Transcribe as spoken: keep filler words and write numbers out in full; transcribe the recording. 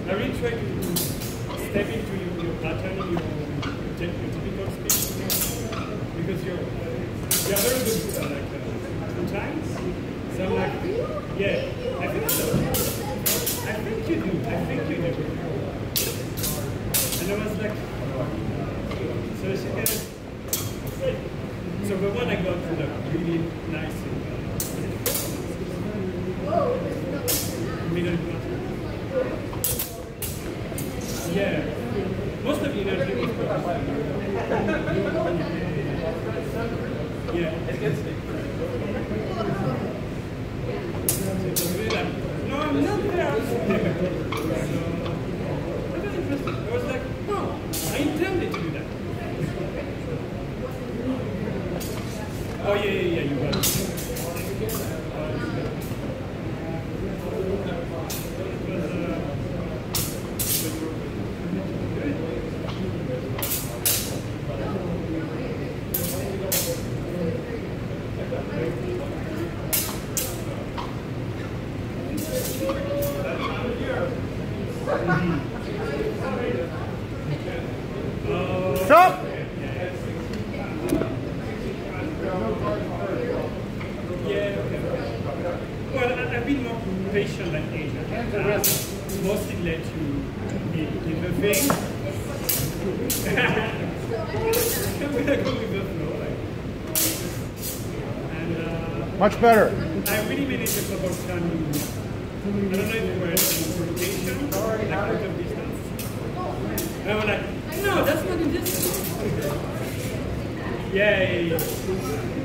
I really try to step into your, your pattern, your, your, typical speech, because you're, you're very good uh, like, uh, sometimes. So I'm like, yeah, I think so. I think you do, I think you do. And I was like, so she kind of, so the one I got to like really nice middle class. Yeah, most of the energy was good. Yeah, it gets me. No, I'm not there. That was interesting. I was like, no, I intended to do that. Oh, yeah, yeah, yeah, you got it. Stop! Patient like Asia. Uh, mostly let you be in the thing. We are going with the flow. Like. And, uh, much better. I really managed to cover some, I don't know if it was in rotation or like out of distance. And I was like, no, that's not in distance. Yay.